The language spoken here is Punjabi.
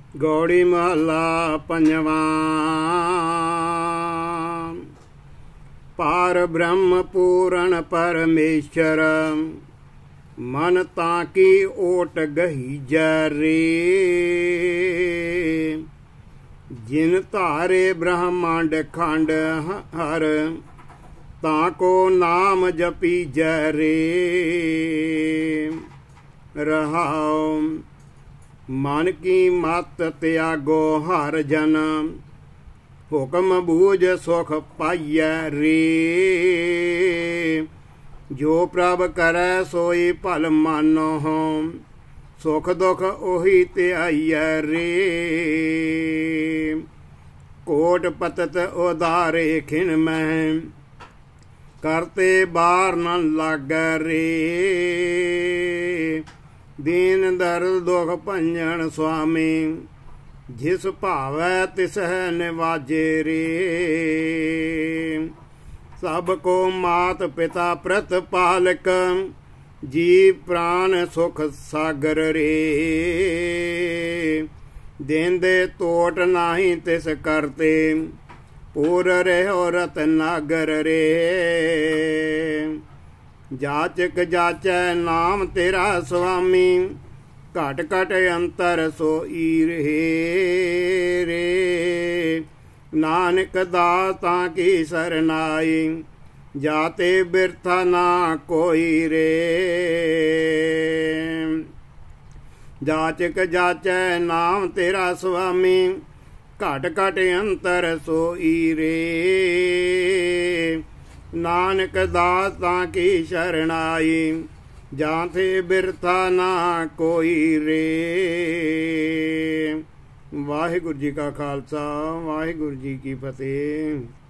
ਗੌੜੀ ਮਹੱਲਾ ਪੰਜਵਾਂ। ਪਾਰ ਬ੍ਰਹਮ ਪੂਰਨ ਪਰਮੇਸ਼ਰ, ਮਨ ਤਾਂ ਕੀ ਓਟ ਗਹੀ ਜਰੇ। ਜਿਨ ਧਾਰੇ ਬ੍ਰਹਮੰਡ ਖੰਡ ਹਰ, ਤਾਂ ਕੋ ਨਾਮ ਜਪੀ ਜਰੇ। ਰਹਾਉ ਮਨ ਕੀ ਮਤ ਤਿਆਗੋ ਹਰ ਜਨ, ਹੁਕਮ ਬੂਝ ਸੁਖ ਪਾਈਐ ਰੇ। ਜੋ ਪ੍ਰਭ ਕਰੈ ਸੋਈ ਭਲ ਮਾਨੋ, ਸੁਖ ਦੁਖ ਉਹੀ ਧਿਆਈਐ ਰੇ। ਕੋਟ ਪਤਤ ਉਦਾਰੇ ਖਿਨ ਮਹਿ, ਕਰਤੇ ਬਾਰ ਨ ਲਾਗੈ ਰੇ। ਦੀਨ ਦਰਦ ਦੁਖ ਭੰਜਨ ਸੁਆਮੀ, ਜਿਸ ਭਾਵੈ ਤਿਸਹਿ ਨਿਵਾਜੇ ਰੇ। ਸਭ ਕੋ ਮਾਤ ਪਿਤਾ ਪ੍ਰਤਪਾਲਕ, ਜੀ ਪ੍ਰਾਨ ਸੁਖ ਸਾਗਰ ਰੇ। ਦੇਂਦੇ ਤੋਟ ਨਾਹੀ ਤਿਸ ਕਰਤੇ, ਪੂਰ ਰਹਿਓ ਰਤਨਾਗਰ ਰੇ। ਜਾਚਕ ਜਾਚੈ ਨਾਮ ਤੇਰਾ ਸੁਆਮੀ, ਘਟ ਘਟ ਅੰਤਰ ਸੋਈ ਰਹੇ ਰੇ। ਨਾਨਕ ਦਾਤਾਂ ਕੀ ਸਰਨਾਈ, ਜਾਤੇ ਬਿਰਥਾ ਨਾ ਕੋਈ ਰੇ। ਜਾਚਕ ਜਾਚੈ ਨਾਮ ਤੇਰਾ ਸੁਆਮੀ, ਘਟ ਘਟ ਅੰਤਰ ਸੋਈ ਰੇ। ਨਾਨਕ ਦਾਤਾਂ ਕੀ ਸ਼ਰਨਾਈ, ਜਾਂਥੇ ਬਿਰਥਾ ਨਾ ਕੋਈ ਰੇ। ਵਾਹਿਗੁਰੂ ਜੀ ਕਾ ਖਾਲਸਾ, ਵਾਹਿਗੁਰੂ ਜੀ ਕੀ ਫਤਿਹ।